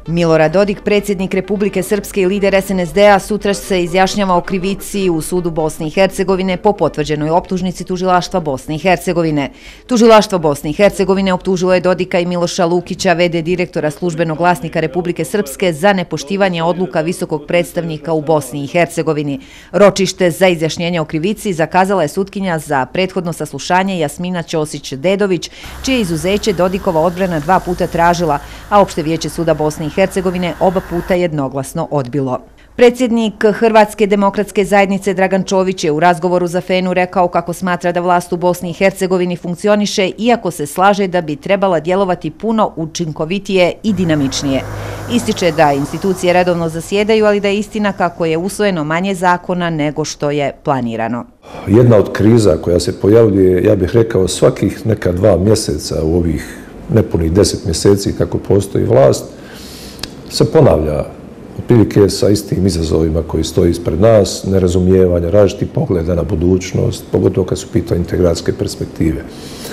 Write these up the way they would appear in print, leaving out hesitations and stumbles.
Milorad Dodik, predsjednik Republike Srpske i lider SNSD-a, sutra se izjašnjava o krivici u sudu Bosne i Hercegovine po potvrđenoj optužnici Tužilaštva Bosne i Hercegovine. Tužilaštvo Bosne i Hercegovine optužilo je Dodika i Miloša Lukića, v.d. direktora službenog glasnika Republike Srpske, za nepoštivanje odluka visokog predstavnika u Bosni i Hercegovini. Ročište za izjašnjenje o krivici zakazala je sutkinja za prethodno saslušanje Jasmina Ćosić-Dedović, čije izuzeće Dodikova odbrana 2 puta tražila, a opšte vijeće suda Bosne i Hercegovine oba puta jednoglasno odbilo. Predsjednik Hrvatske demokratske zajednice Dragan Čović je u razgovoru za Fenu rekao kako smatra da vlast u Bosni i Hercegovini funkcioniše, iako se slaže da bi trebala djelovati puno učinkovitije i dinamičnije. Ističe da institucije redovno zasjedaju, ali da je istina kako je usvojeno manje zakona nego što je planirano. Jedna od kriza koja se pojavljuje, ja bih rekao, svakih neka 2 mjeseca u ovih nepunih 10 mjeseci kako postoji vlast, se ponavlja otprilike sa istim izazovima koji stoji ispred nas, nerazumijevanja, različitih pogleda na budućnost, pogotovo kad su pitanje integracijske perspektive.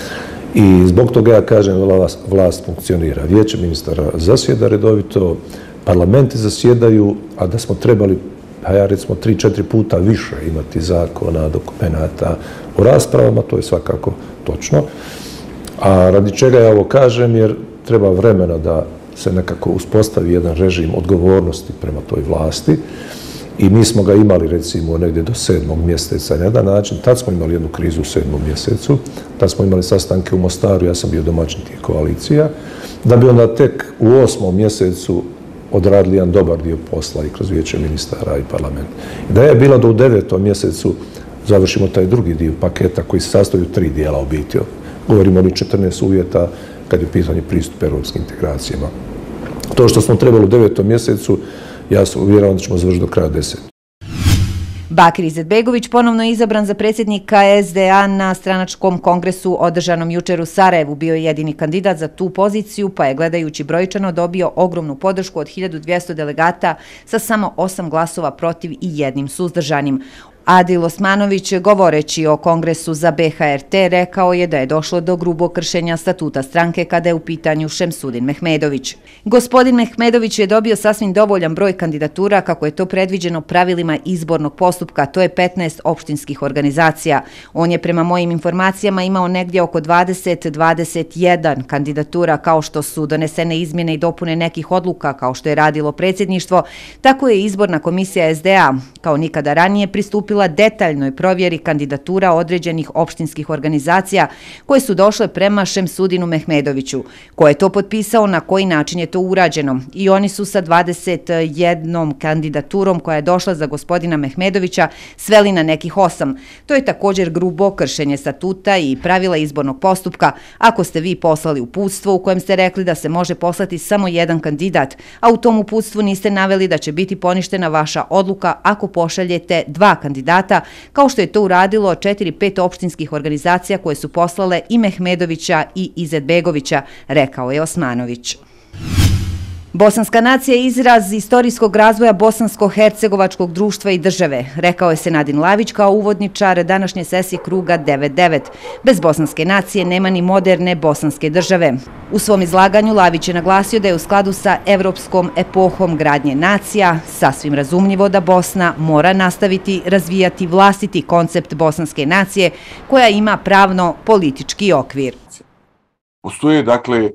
I zbog toga ja kažem da vlast funkcionira. Vijeće ministara zasjeda redovito, parlamenti zasjedaju, a da smo trebali, ja recimo 3-4 puta više imati zakona, dokumenata o raspravama, to je svakako točno. A radi čega ja ovo kažem, jer treba vremena da se nekako uspostavi jedan režim odgovornosti prema toj vlasti i mi smo ga imali recimo negdje do 7. mjeseca na jedan način. Tad smo imali jednu krizu u 7. mjesecu, tad smo imali sastanke u Mostaru, ja sam bio domaćin tih koalicija, da bi onda tek u 8. mjesecu odradili jedan dobar dio posla i kroz vijeće ministara i parlament. Ideja je bila da u 9. mjesecu završimo taj drugi dio paketa koji se sastoji u 3 dijela u biti. Govorimo o 14 uvjeta kad je u pitanju pristup europskim integracijama. To što smo trebali u 9. mjesecu, ja sam uvjeravan da ćemo završiti do kraja 10. Bakir Izetbegović ponovno je izabran za predsjednika SDA na stranačkom kongresu održanom jučer u Sarajevu. Bio je jedini kandidat za tu poziciju, pa je gledajući brojčano dobio ogromnu podršku od 1200 delegata sa samo 8 glasova protiv i 1 suzdržanim. Adil Osmanović, govoreći o kongresu za BHRT, rekao je da je došlo do grubog kršenja statuta stranke kada je u pitanju Šemsudin Mehmedović. Gospodin Mehmedović je dobio sasvim dovoljan broj kandidatura kako je to predviđeno pravilima izbornog postupka, to je 15 opštinskih organizacija. On je prema mojim informacijama imao negdje oko 20-21 kandidatura, kao što su donesene izmjene i dopune nekih odluka kao što je radilo predsjedništvo, tako je izborna komisija SDA kao nikada ranije pristupila detaljnoj provjeri kandidatura određenih opštinskih organizacija koje su došle prema Šemsudinu Mehmedoviću. Ko je to potpisao, na koji način je to urađeno? I oni su sa 21 kandidaturom koja je došla za gospodina Mehmedovića sveli na nekih 8. To je također grubo kršenje statuta i pravila izbornog postupka. Ako ste vi poslali uputstvo u kojem ste rekli da se može poslati samo jedan kandidat, a u tom uputstvu niste naveli da će biti poništena vaša odluka ako pošaljete 2 kandidata, kao što je to uradilo 4-5 opštinskih organizacija koje su poslale i Mehmedovića i Izetbegovića, rekao je Osmanović. Bosanska nacija je izraz istorijskog razvoja bosansko-hercegovačkog društva i države, rekao je Senadin Lavić kao uvodničar današnje sesije kruga 9-9. Bez bosanske nacije nema ni moderne bosanske države. U svom izlaganju Lavić je naglasio da je u skladu sa evropskom epohom gradnje nacija sasvim razumljivo da Bosna mora nastaviti razvijati vlastiti koncept bosanske nacije koja ima pravno-politički okvir. Postoje, dakle,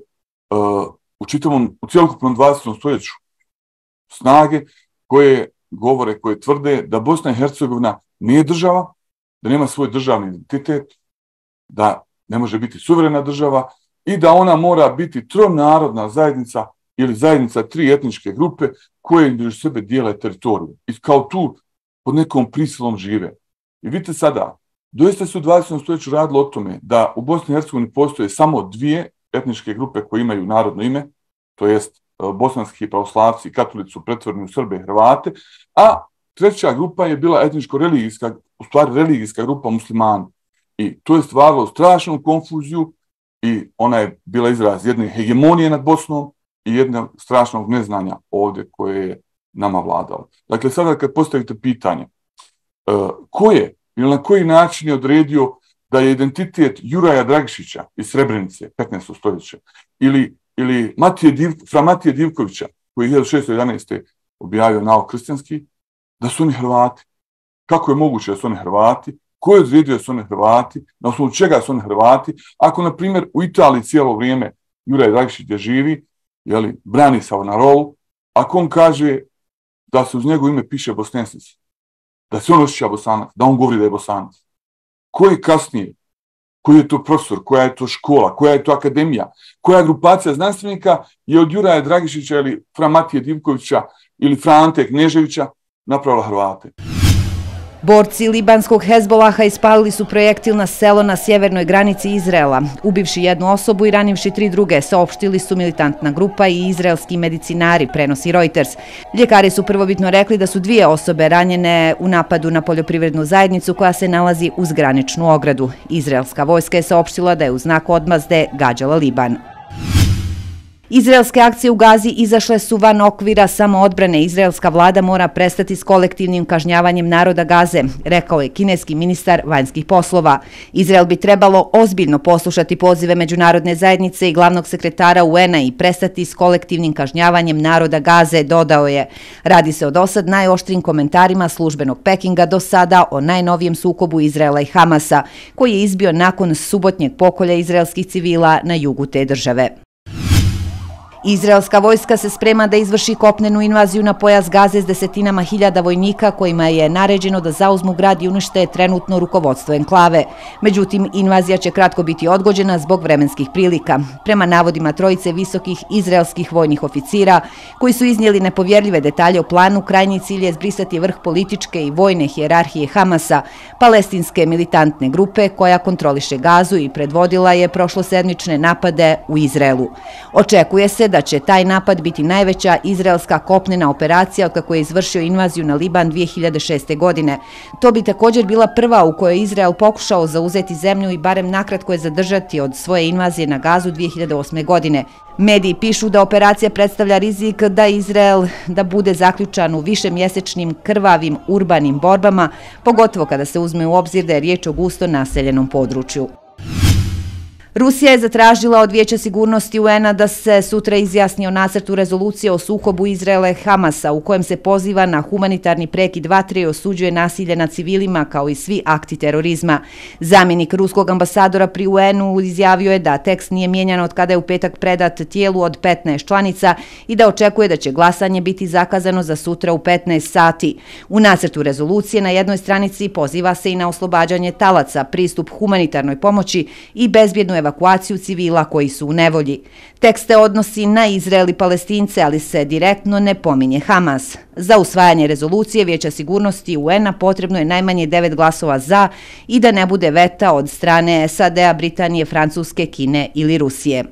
u cjelokupnom 20. stoljeću snage koje govore, koje tvrde da Bosna i Hercegovina nije država, da nema svoj državni identitet, da ne može biti suverena država i da ona mora biti tronarodna zajednica ili zajednica 3 etničke grupe koje među sebe dijele teritoriju i kao tu pod nekom prisilom žive. I vidite sada, doista se u 20. stoljeću radilo o tome da u Bosni i Hercegovini postoje samo 2 etničke grupe koje imaju narodno ime, to jest bosanski pravoslavci i katolici su pretvoreni u Srbe i Hrvate, a 3. grupa je bila etničko-religijska, u stvari religijska grupa muslimana. I to je stvaralo strašnu konfuziju i ona je bila izraz jedne hegemonije nad Bosnom i jednog strašnog neznanja ovdje koje je nama vladalo. Dakle, sada kad postavite pitanje ko je ili na koji način je odredio da je identitet Juraja Dragišića iz Srebrenice 15. stoljeća ili fra Matije Divkovića koji je 1611. objavio nauk kršćanski, da su oni Hrvati. Kako je moguće da su oni Hrvati? Ko je odredio da su oni Hrvati? Na osnovu čega su oni Hrvati? Ako, na primjer, u Italiji cijelo vrijeme Juraj Dragišić gdje živi, brani Savonarolu, ako on kaže da se uz njegovo ime piše Bosnesic, da se on osjeća Bosanac, da on govori da je Bosanac. Ko je kasnije? Koji je to profesor? Koja je to škola? Koja je to akademija? Koja grupacija znanstvenika je od Juraja Dragišića ili Fra Matije Divkovića ili Fra Ante Kneževića napravila Hrvate? Borci libanskog Hezbolaha ispalili su projektil na selo na sjevernoj granici Izraela. Ubivši jednu osobu i ranivši 3 druge, saopštili su militantna grupa i izraelski medicinari, prenosi Reuters. Ljekari su prvobitno rekli da su 2 osobe ranjene u napadu na poljoprivrednu zajednicu koja se nalazi uz graničnu ogradu. Izraelska vojska je saopštila da je u znak odmazde gađala Liban. Izraelske akcije u Gazi izašle su van okvira samoodbrane. Izraelska vlada mora prestati s kolektivnim kažnjavanjem naroda Gaze, rekao je kineski ministar vanjskih poslova. Izrael bi trebalo ozbiljno poslušati pozive međunarodne zajednice i glavnog sekretara UN-a i prestati s kolektivnim kažnjavanjem naroda Gaze, dodao je. Radi se o dosad najoštrijim komentarima službenog Pekinga do sada o najnovijem sukobu Izraela i Hamasa, koji je izbio nakon subotnjeg pokolja izraelskih civila na jugu te države. Izraelska vojska se sprema da izvrši kopnenu invaziju na pojas Gaze s desetinama hiljada vojnika kojima je naređeno da zauzmu grad i unište trenutno rukovodstvo enklave. Međutim, invazija će kratko biti odgođena zbog vremenskih prilika. Prema navodima 3 visokih izraelskih vojnih oficira koji su iznijeli nepovjerljive detalje o planu, krajnji cilj je zbrisati vrh političke i vojne hijerarhije Hamasa, palestinske militantne grupe koja kontroliše Gazu i predvodila je prošlosedmične napade u Izraelu. Očekuje se da će taj napad biti najveća izraelska kopnena operacija otkako je izvršio invaziju na Liban 2006. godine. To bi također bila prva u kojoj je Izrael pokušao zauzeti zemlju i barem nakratko je zadržati od svoje invazije na Gazu 2008. godine. Mediji pišu da operacija predstavlja rizik da Izrael bude zaključan u višemjesečnim krvavim urbanim borbama, pogotovo kada se uzme u obzir da je riječ o gusto naseljenom području. Rusija je zatražila od Vijeća sigurnosti UN-a da se sutra izjasni o nacrtu rezolucije o sukobu Izraela i Hamasa u kojem se poziva na humanitarni prekid vatre i osuđuje nasilje nad civilima kao i svi akti terorizma. Zamjenik ruskog ambasadora pri UN-u izjavio je da tekst nije mijenjan od kada je u petak predat tijelu od 15 članica i da očekuje da će glasanje biti zakazano za sutra u 15 sati. U nacrtu rezolucije na jednoj stranici poziva se i na oslobađanje talaca, pristup humanitarnoj pomoći i bezbjednu evakuaciju civila koji su u nevolji. Tekst se odnosi na Izrael i Palestince, ali se direktno ne pominje Hamas. Za usvajanje rezolucije Vijeća sigurnosti UN-a potrebno je najmanje 9 glasova za i da ne bude veta od strane SAD-a, Britanije, Francuske, Kine ili Rusije.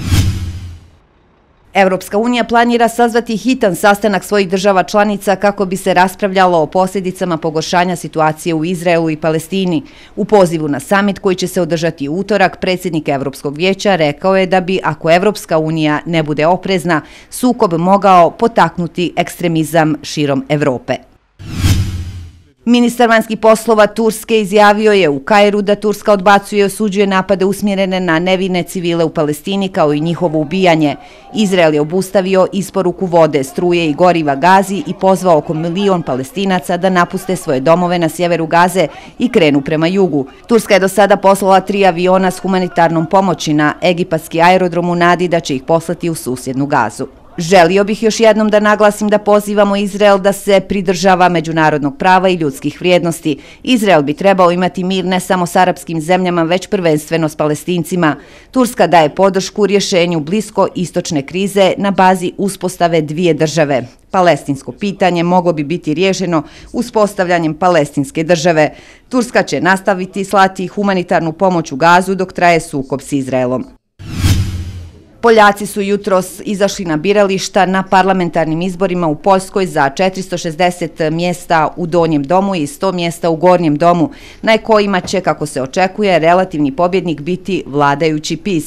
Europska unija planira sazvati hitan sastanak svojih država članica kako bi se raspravljalo o posljedicama pogoršanja situacije u Izraelu i Palestini. U pozivu na samit koji će se održati u utorak, predsjednik Europskog vijeća rekao je da bi, ako Europska unija ne bude oprezna, sukob mogao potaknuti ekstremizam širom Europe. Ministar vanjskih poslova Turske izjavio je u Kairu da Turska odbacuje i osuđuje napade usmjerene na nevine civile u Palestini kao i njihovo ubijanje. Izrael je obustavio isporuku vode, struje i goriva Gazi i pozvao oko 1 milion Palestinaca da napuste svoje domove na sjeveru Gaze i krenu prema jugu. Turska je do sada poslala 3 aviona s humanitarnom pomoći na egipatski aerodrom u nadi da će ih poslati u susjednu Gazu. Želio bih još jednom da naglasim da pozivamo Izrael da se pridržava međunarodnog prava i ljudskih vrijednosti. Izrael bi trebao imati mir ne samo s arapskim zemljama, već prvenstveno s Palestincima. Turska daje podršku rješenju blisko-istočne krize na bazi uspostave 2 države. Palestinsko pitanje moglo bi biti riješeno uspostavljanjem palestinske države. Turska će nastaviti slati humanitarnu pomoć u Gazu dok traje sukob s Izraelom. Poljaci su jutros izašli na birališta na parlamentarnim izborima u Poljskoj za 460 mjesta u Donjem domu i 100 mjesta u Gornjem domu, na kojima će, kako se očekuje, relativni pobjednik biti vladajući PiS.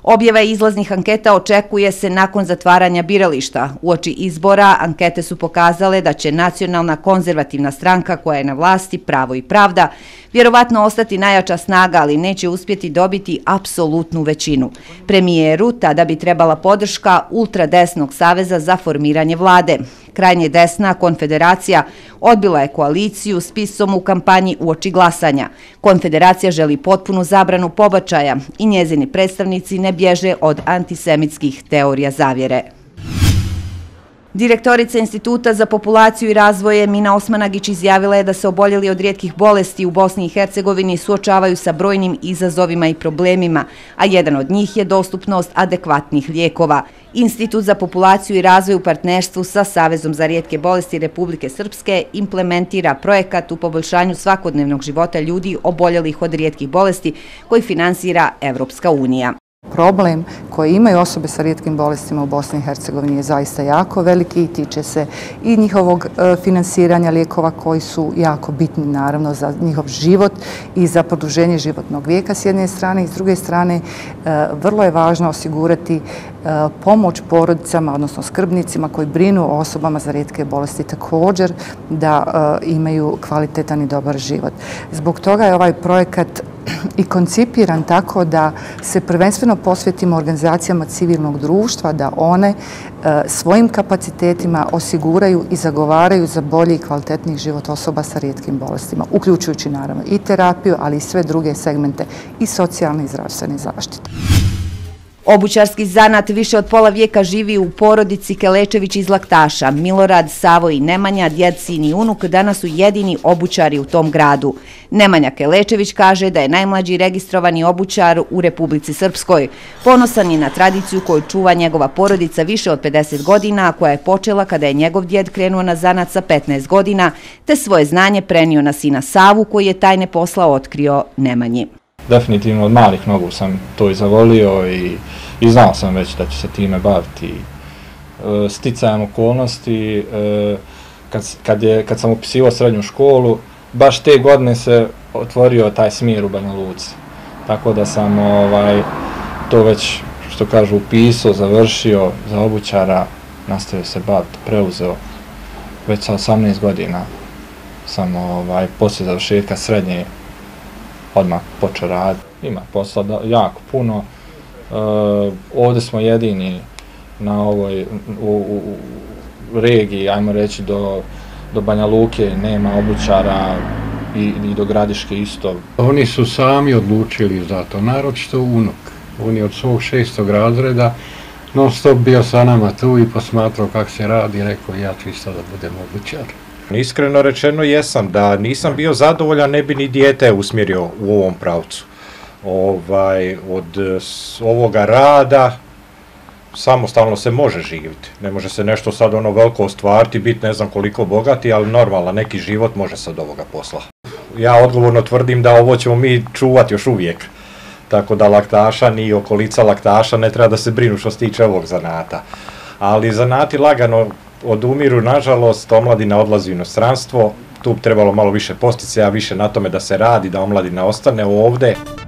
Objava izlaznih anketa očekuje se nakon zatvaranja birališta. Uoči izbora ankete su pokazale da će Nacionalna konzervativna stranka koja je na vlasti Pravo i pravda vjerovatno ostati najjača snaga, ali neće uspjeti dobiti apsolutnu većinu. Premijeru tada bi trebala podrška ultradesnog saveza za formiranje vlade. Krajnje desna Konfederacija odbila je koaliciju s PIS-om u kampanji uoči glasanja. Konfederacija želi potpunu zabranu pobačaja i njezini predstavnici ne bježe od antisemitskih teorija zavjere. Direktorica Instituta za populaciju i razvoj Mina Osmanagić izjavila je da se oboljeli od rijetkih bolesti u Bosni i Hercegovini suočavaju sa brojnim izazovima i problemima, a jedan od njih je dostupnost adekvatnih lijekova. Institut za populaciju i razvoj u partnerstvu sa Savezom za rijetke bolesti Republike Srpske implementira projekat u poboljšanju svakodnevnog života ljudi oboljelih od rijetkih bolesti koji finansira Evropska unija. Problem koji imaju osobe sa rijetkim bolestima u Bosni i Hercegovini je zaista jako veliki i tiče se i njihovog finansiranja lijekova koji su jako bitni naravno za njihov život i za produženje životnog vijeka s jedne strane i s druge strane vrlo je važno osigurati pomoć porodicama, odnosno skrbnicima koji brinu o osobama za rijetke bolesti također da imaju kvalitetan i dobar život. Zbog toga je ovaj projekat i koncipiran tako da se prvenstveno posvetimo organizacijama civilnog društva, da one svojim kapacitetima osiguraju i zagovaraju za bolji i kvalitetniji život osoba sa rijetkim bolestima, uključujući naravno i terapiju, ali i sve druge segmente i socijalne i zdravstvene zaštite. Obućarski zanat više od pola vijeka živi u porodici Kelečević iz Laktaša. Milorad, Savo i Nemanja, djed, sin i unuk, danas su jedini obućari u tom gradu. Nemanja Kelečević kaže da je najmlađi registrovani obućar u Republici Srpskoj. Ponosan je na tradiciju koju čuva njegova porodica više od 50 godina, a koja je počela kada je njegov djed krenuo na zanat sa 15 godina, te svoje znanje prenio na sina Savu koji je tajne posla otkrio Nemanji. Definitivno od malih nogu sam to i zavolio i znao sam već da ću se time baviti. Sticajem okolnosti, kad sam upisivao srednju školu, baš te godine se otvorio taj smjer u Banja Luci. Tako da sam to već, što kažu, upisao, završio za obućara, nastavio se baviti, preuzeo. Već sa 18 godina sam poslije završetka srednje odmah počeo raditi. Ima posla jako puno. Ovdje smo jedini na ovoj u regiji, ajmo reći do Banja Luke, nema obućara i do Gradiške isto. Oni su sami odlučili za to, naročito unuk. On je od svog 6. razreda non stop bio sa nama tu i posmatrao kako se radi i rekao ja ću isto da budem obućar. Iskreno rečeno jesam, da nisam bio zadovoljan ne bi ni dijete usmjerio u ovom pravcu. Od ovoga rada samostalno se može živjeti. Ne može se nešto sad veliko ostvariti, biti ne znam koliko bogati, ali normalan neki život može se od ovoga posla. Ja odgovorno tvrdim da ovo ćemo mi čuvati još uvijek. Tako da Laktaša ni okolica Laktaša ne treba da se brinu što se tiče ovog zanata. Ali zanati lagano odumiru, nažalost, omladina odlazi u inostranstvo, tu bi trebalo malo više posticaja, više na tome da se radi, da omladina ostane ovdje.